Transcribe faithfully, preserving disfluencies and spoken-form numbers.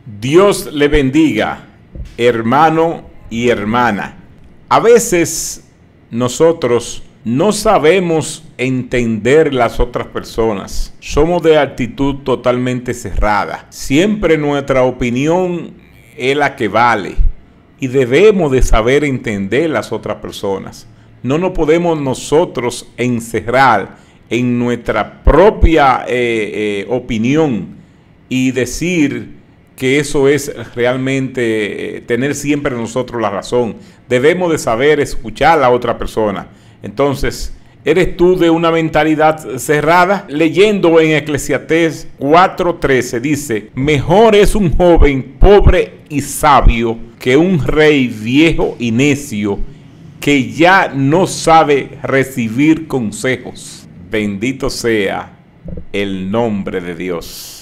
Dios le bendiga, hermano y hermana. A veces nosotros no sabemos entender las otras personas. Somos de actitud totalmente cerrada. Siempre nuestra opinión es la que vale. Y debemos de saber entender las otras personas. No nos podemos nosotros encerrar en nuestra propia eh, eh, opinión y decir que eso es realmente eh, tener siempre nosotros la razón. Debemos de saber escuchar a la otra persona. Entonces, ¿eres tú de una mentalidad cerrada? Leyendo en Eclesiastés cuatro trece dice: mejor es un joven pobre y sabio que un rey viejo y necio que ya no sabe recibir consejos. Bendito sea el nombre de Dios.